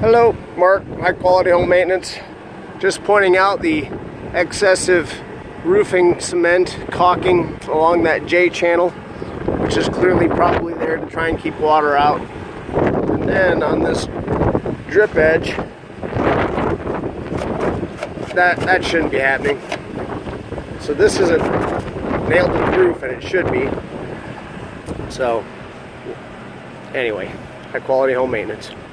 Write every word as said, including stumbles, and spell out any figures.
Hello, Mark, High Quality Home Maintenance. Just pointing out the excessive roofing cement caulking along that J channel, which is clearly probably there to try and keep water out. And then on this drip edge, that, that shouldn't be happening. So this isn't nailed to the roof, and it should be. So anyway, High Quality Home Maintenance.